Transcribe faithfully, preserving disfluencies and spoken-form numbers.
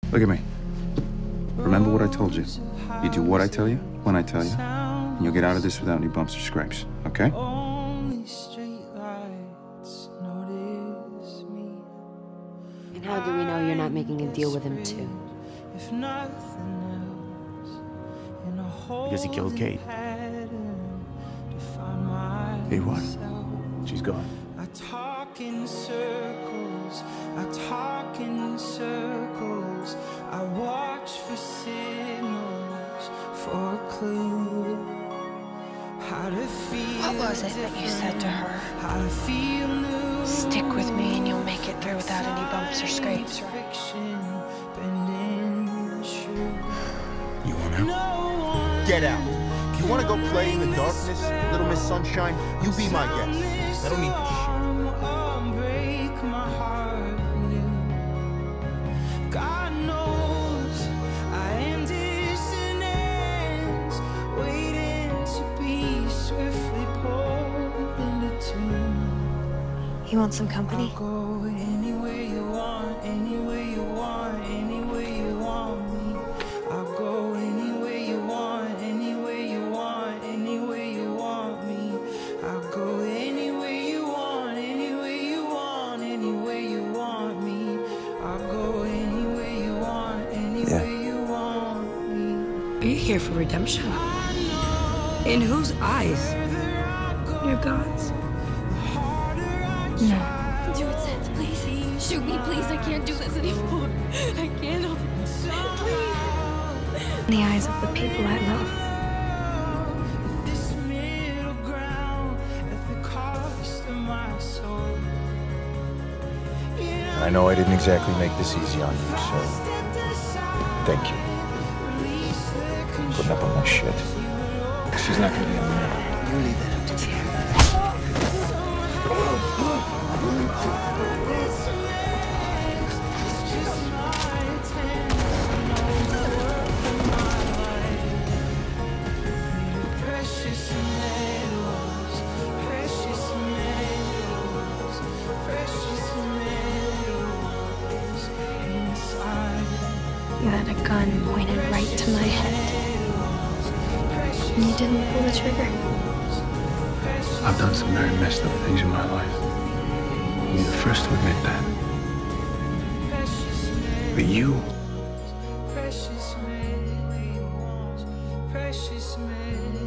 Look at me. Remember what I told you. You do what I tell you, when I tell you, and you'll get out of this without any bumps or scrapes, okay? And how do we know you're not making a deal with him, too? Because he killed Kate. He won. She's gone. I talk in circles, I talk in circles, I watch for signals, for a clue. How to feel. What was it that you said to her? How to feel new. Stick with me and you'll make it through without any bumps or scrapes, right? You want out? Get out. You want to go play in the darkness, Little Miss Sunshine? You be my guest. I don't need this shit. God knows I am dissonance, waiting to be swiftly pulled into tune. You want some company? I'll go anywhere you want, anywhere you want, anywhere you want me. I'll go anywhere you want, anywhere you want, anywhere you want me. I'll go anywhere you want, anywhere you want, anywhere you want me. I'll go anywhere you want, anywhere Yeah. you want me. Are you here for redemption? In whose eyes? Your God's. No. Do it, Seth, please. Shoot me, please. I can't do this anymore. I can't. In the eyes of the people I love. This middle ground at the cost of my soul. I know I didn't exactly make this easy on you, so thank you. Putting up with my shit. She's not gonna be able to. You leave that up to me. Precious metals, precious metals, precious metals inside. You had a gun pointed right to my head. And you didn't pull the trigger. I've done some very messed up things in my life. You're the first to admit that. But you, Precious metals, precious metals.